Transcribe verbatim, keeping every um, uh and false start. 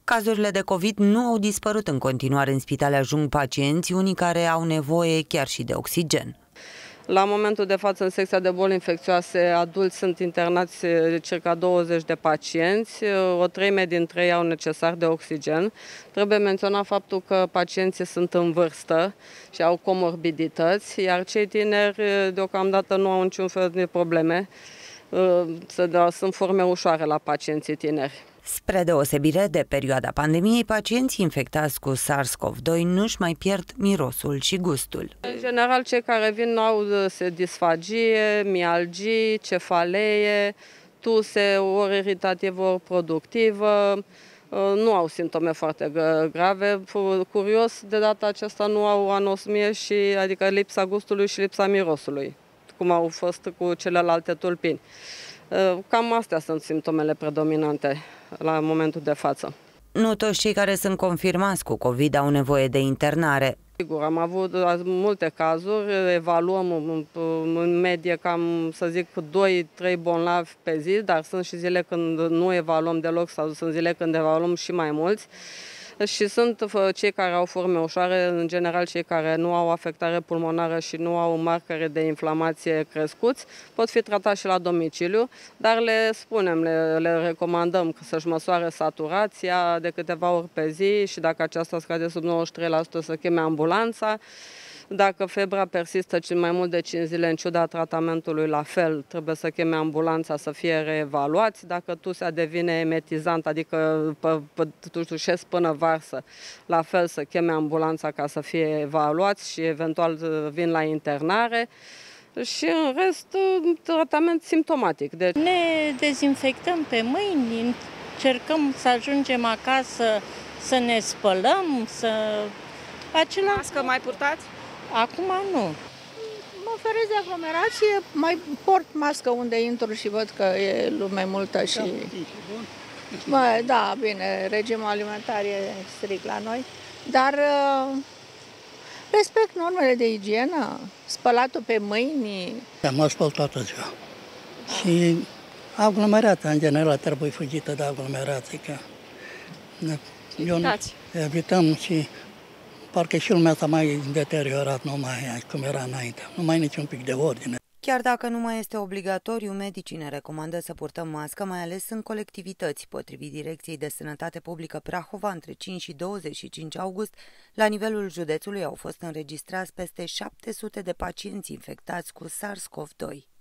Cazurile de COVID nu au dispărut în continuare. În spitale ajung pacienți, unii care au nevoie chiar și de oxigen. La momentul de față, în secția de boli infecțioase adulți sunt internați circa douăzeci de pacienți, o treime dintre ei au necesar de oxigen. Trebuie menționat faptul că pacienții sunt în vârstă și au comorbidități, iar cei tineri deocamdată nu au niciun fel de probleme. Sunt forme ușoare la pacienții tineri. Spre deosebire de perioada pandemiei, pacienții infectați cu SARS-CoV doi nu-și mai pierd mirosul și gustul. În general, cei care vin au disfagie, mialgii, cefalee, tuse, ori iritativă, ori productivă. Nu au simptome foarte grave. Curios, de data aceasta nu au anosmie, și, adică lipsa gustului și lipsa mirosului, cum au fost cu celelalte tulpini. Cam astea sunt simptomele predominante la momentul de față. Nu toți cei care sunt confirmați cu COVID au nevoie de internare. Sigur, am avut multe cazuri, evaluăm în medie cam, să zic, doi trei bolnavi pe zi, dar sunt și zile când nu evaluăm deloc sau sunt zile când evaluăm și mai mulți. Și sunt cei care au forme ușoare, în general cei care nu au afectare pulmonară și nu au marcare de inflamație crescuți, pot fi tratați și la domiciliu, dar le spunem, le, le recomandăm să-și măsoare saturația de câteva ori pe zi și dacă aceasta scade sub nouăzeci și trei la sută să cheme ambulanța. Dacă febra persistă mai mult de cinci zile în ciuda tratamentului, la fel, trebuie să cheme ambulanța să fie reevaluați. Dacă tusea devine emetizant, adică tușesc până varsă, la fel să cheme ambulanța ca să fie evaluați și eventual vin la internare. Și în rest, tratament simptomatic. Deci... Ne dezinfectăm pe mâini, încercăm să ajungem acasă, să ne spălăm, să... Acela... Mască mai purtați? Acum nu. Mă feresc de aglomerație, mai port mască unde intru și văd că e lume multă și... Bă, da, bine, regimul alimentar e strict la noi, dar respect normele de igienă, spălatul pe mâini. Mă spăl toată ziua și aglomerația, în general, trebuie fugită de aglomerație, că eu nu evităm și parcă și lumea s-a mai deteriorat, nu mai e cum era înainte, nu mai e niciun pic de ordine. Chiar dacă nu mai este obligatoriu, medicii ne recomandă să purtăm mască, mai ales în colectivități. Potrivit Direcției de Sănătate Publică Prahova, între cinci și douăzeci și cinci august, la nivelul județului au fost înregistrați peste șapte sute de pacienți infectați cu SARS-CoV doi.